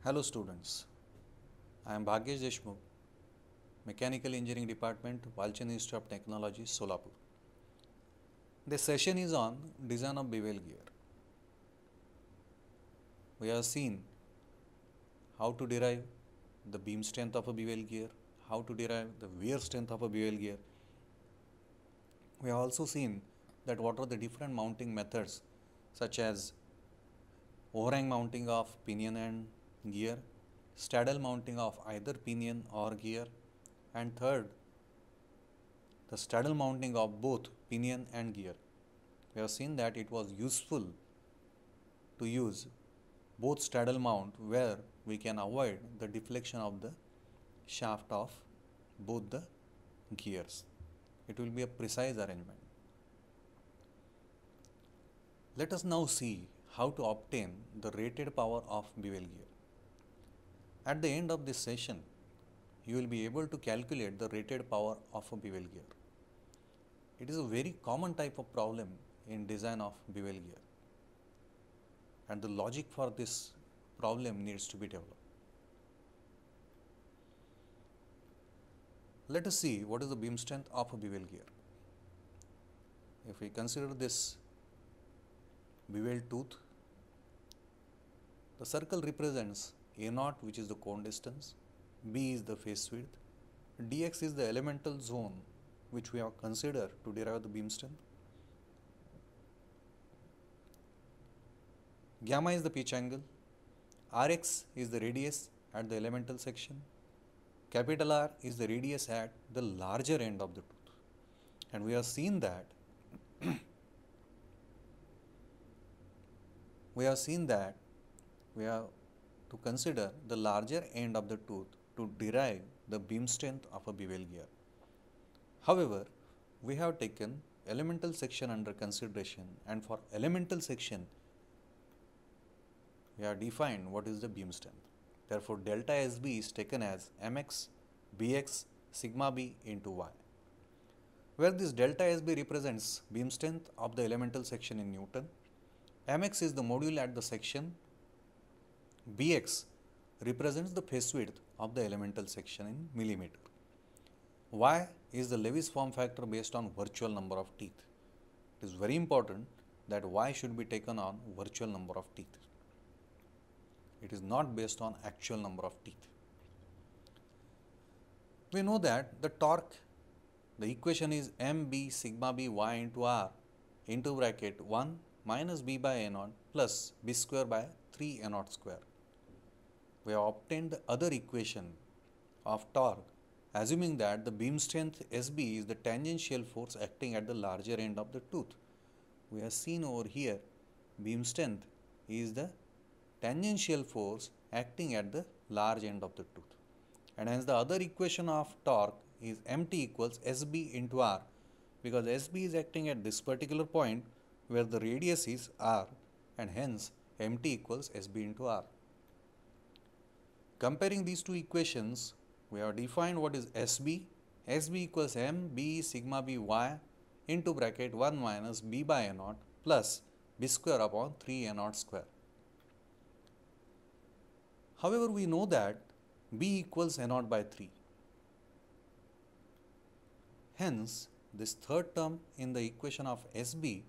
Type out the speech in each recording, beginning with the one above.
Hello students, I am Dr.B.B.Deshmukh, Mechanical Engineering Department, Walchand Institute of Technology, Solapur. This session is on design of bevel gear. We have seen how to derive the beam strength of a bevel gear, how to derive the wear strength of a bevel gear. We have also seen that what are the different mounting methods such as overhang mounting of pinion and gear, straddle mounting of either pinion or gear, and third, the straddle mounting of both pinion and gear. We have seen that it was useful to use both straddle mount where we can avoid the deflection of the shaft of both the gears. It will be a precise arrangement. Let us now see how to obtain the rated power of bevel gear. At the end of this session, you will be able to calculate the rated power of a bevel gear. It is a very common type of problem in design of bevel gear, and the logic for this problem needs to be developed. Let us see what is the beam strength of a bevel gear. If we consider this bevel tooth, the circle represents A0, which is the cone distance, B is the face width, dx is the elemental zone which we have considered to derive the beam strength. Gamma is the pitch angle, Rx is the radius at the elemental section, capital R is the radius at the larger end of the tooth. And we have seen that we have to consider the larger end of the tooth to derive the beam strength of a bevel gear. However, we have taken elemental section under consideration, and for elemental section we have defined what is the beam strength. Therefore, delta SB is taken as mx bx sigma b into y, where this delta SB represents beam strength of the elemental section in Newton, mx is the module at the section, bx represents the face width of the elemental section in millimeter, y is the Lewis form factor based on virtual number of teeth. It is very important that y should be taken on virtual number of teeth. It is not based on actual number of teeth. We know that the torque, the equation is mb sigma b y into r into bracket 1 minus b by a0 plus b square by 3 a0 square. We have obtained the other equation of torque assuming that the beam strength SB is the tangential force acting at the larger end of the tooth. We have seen over here beam strength is the tangential force acting at the large end of the tooth, and hence the other equation of torque is mt equals SB into r, because SB is acting at this particular point where the radius is r, and hence mt equals SB into r. Comparing these two equations, we have defined what is SB. SB equals mb sigma b y into bracket 1 minus b by a0 plus b square upon 3 a0 square. However, we know that b equals a0 by 3. Hence, this third term in the equation of SB,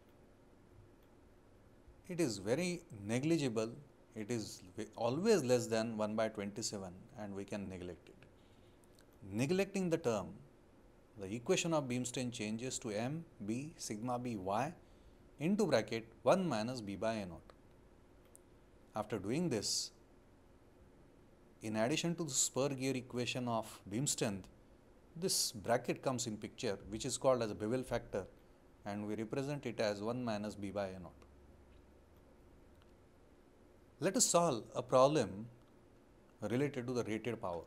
it is very negligible. It is always less than 1 by 27, and we can neglect it. Neglecting the term, the equation of beam strength changes to m b sigma b y into bracket 1 minus b by a0. After doing this, in addition to the spur gear equation of beam strength, this bracket comes in picture, which is called as a bevel factor, and we represent it as 1 minus b by a0. Let us solve a problem related to the rated power.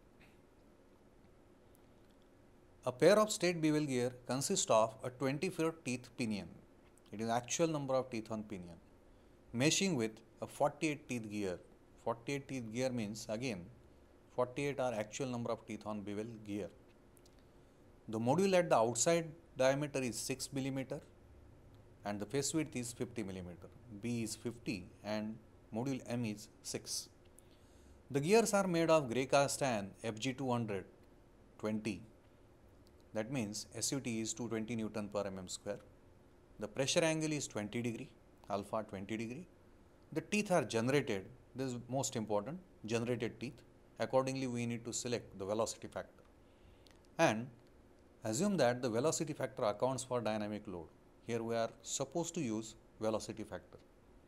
A pair of straight bevel gear consists of a 24 teeth pinion. It is actual number of teeth on pinion, meshing with a 48 teeth gear. 48 teeth gear means again 48 are actual number of teeth on bevel gear. The module at the outside diameter is 6 millimeter and the face width is 50 millimeter. B is 50 and module M is 6. The gears are made of grey cast iron FG200 20. That means SUT is 220 Newton per mm square. The pressure angle is 20 degree, alpha 20 degree. The teeth are generated, this is most important, generated teeth. Accordingly, we need to select the velocity factor. And assume that the velocity factor accounts for dynamic load. Here we are supposed to use velocity factor.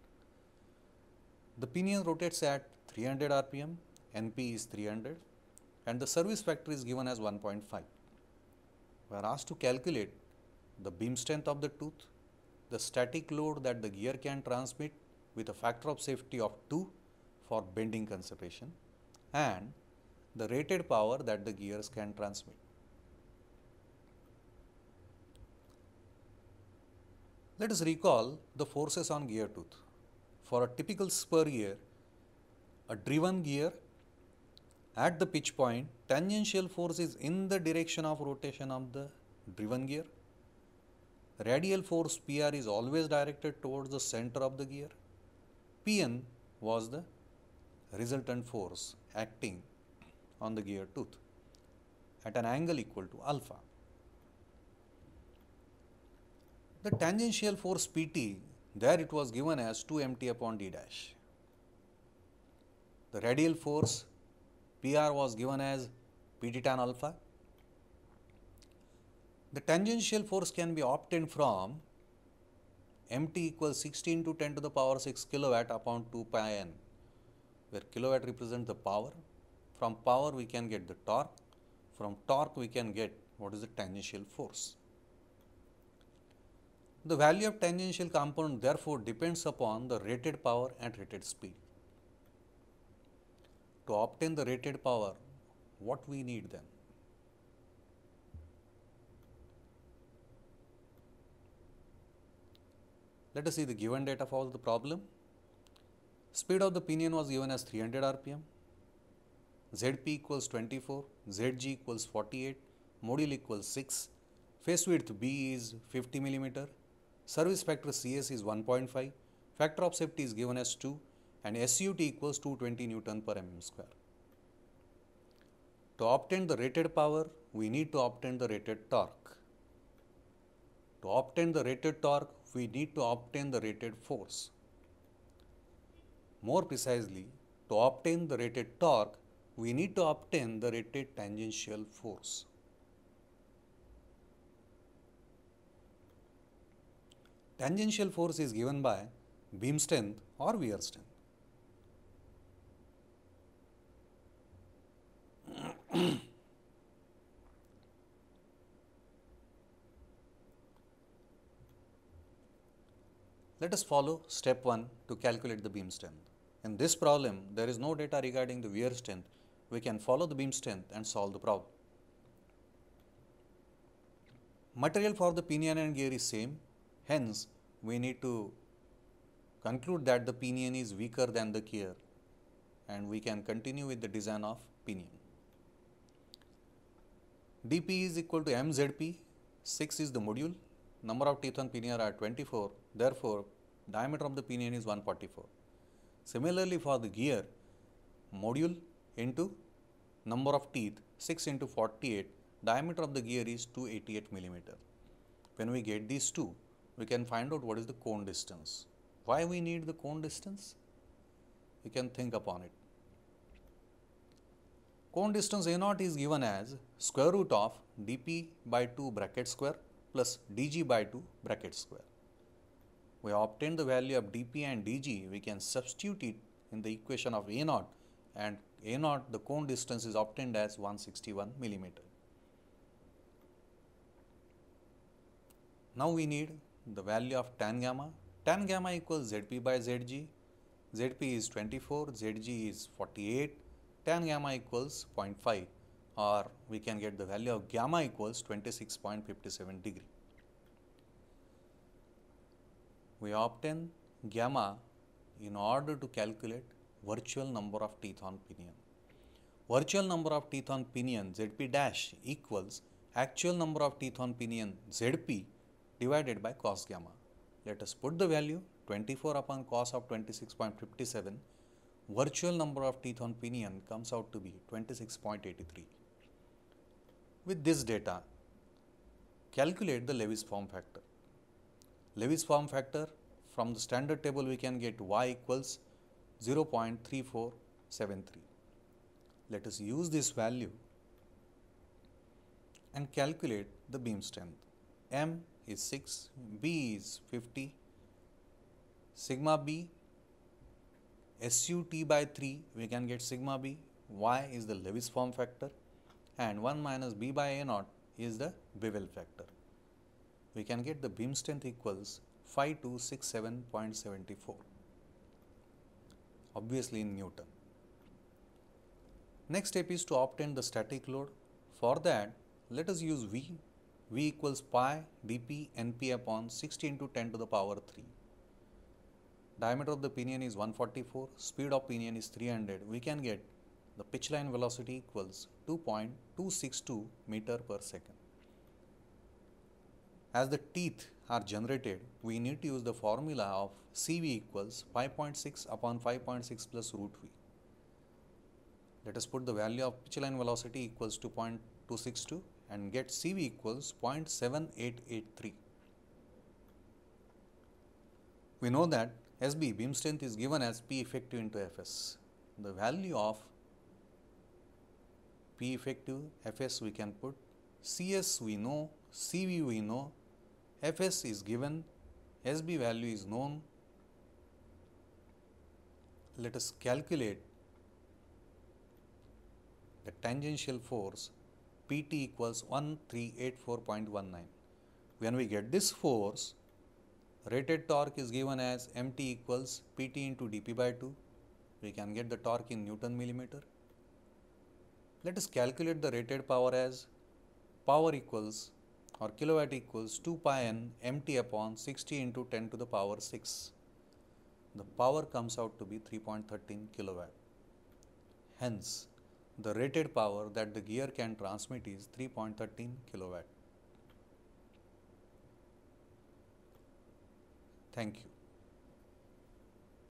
The pinion rotates at 300 rpm, NP is 300 and the service factor is given as 1.5. We are asked to calculate the beam strength of the tooth, the static load that the gear can transmit with a factor of safety of 2 for bending consideration and the rated power that the gears can transmit. Let us recall the forces on gear tooth. For a typical spur gear, a driven gear at the pitch point, tangential force is in the direction of rotation of the driven gear. Radial force PR is always directed towards the center of the gear. Pn was the resultant force acting on the gear tooth at an angle equal to alpha. The tangential force Pt, there it was given as 2 mt upon d dash. The radial force PR was given as Pt tan alpha. The tangential force can be obtained from mt equals 16 to 10 to the power 6 kilowatt upon 2 pi n, where kilowatt represents the power. From power we can get the torque. From torque we can get what is the tangential force. The value of tangential component therefore depends upon the rated power and rated speed. To obtain the rated power, what we need then? Let us see the given data for the problem. Speed of the pinion was given as 300 rpm, Zp equals 24, Zg equals 48, module equals 6, face width B is 50 millimeter, service factor CS is 1.5, factor of safety is given as 2 and SUT equals 220 Newton per mm square. To obtain the rated power, we need to obtain the rated torque. To obtain the rated torque, we need to obtain the rated force. More precisely, to obtain the rated torque, we need to obtain the rated tangential force. Tangential force is given by beam strength or wear strength. Let us follow step 1 to calculate the beam strength. In this problem, there is no data regarding the wear strength. We can follow the beam strength and solve the problem. Material for the pinion and gear is same. Hence, we need to conclude that the pinion is weaker than the gear and we can continue with the design of pinion. dP is equal to mZp, 6 is the module, number of teeth on pinion are 24, therefore diameter of the pinion is 144. Similarly for the gear, module into number of teeth 6 into 48, diameter of the gear is 288 millimeter. When we get these two, we can find out what is the cone distance. Why we need the cone distance? We can think upon it. Cone distance A0 is given as square root of dP by 2 bracket square plus dg by 2 bracket square. We obtain the value of dP and dg, we can substitute it in the equation of A0 and A0, the cone distance is obtained as 161 millimeter. Now we need the value of tan gamma. Tan gamma equals Zp by Zg. Zp is 24, Zg is 48. Tan gamma equals 0.5 or we can get the value of gamma equals 26.57 degree. We obtain gamma in order to calculate virtual number of teeth on pinion. Virtual number of teeth on pinion Zp dash equals actual number of teeth on pinion Zp divided by cos gamma. Let us put the value 24 upon cos of 26.57. virtual number of teeth on pinion comes out to be 26.83. With this data, calculate the Lewis form factor. Lewis form factor, from the standard table we can get y equals 0.3473. Let us use this value and calculate the beam strength. M is 6, B is 50, sigma B SUT by 3 we can get sigma B, Y is the Lewis form factor, and 1 minus B by A naught is the bevel factor. We can get the beam strength equals 5267.74, obviously in Newton. Next step is to obtain the static load. For that, let us use V. V equals pi dp np upon 60 into 10 to the power 3. Diameter of the pinion is 144, speed of pinion is 300. We can get the pitch line velocity equals 2.262 meter per second. As the teeth are generated, we need to use the formula of Cv equals 5.6 upon 5.6 plus root V. Let us put the value of pitch line velocity equals 2.262 and get Cv equals 0.7883. We know that SB beam strength is given as P effective into Fs. The value of P effective, Fs we can put, Cs we know, Cv we know, Fs is given, SB value is known. Let us calculate the tangential force Pt equals 1384.19. When we get this force, rated torque is given as Mt equals Pt into dp by 2. We can get the torque in Newton millimeter. Let us calculate the rated power as power equals or kilowatt equals 2 pi n Mt upon 60 into 10 to the power 6. The power comes out to be 3.13 kilowatt. Hence, the rated power that the gear can transmit is 3.13 kilowatt. Thank you.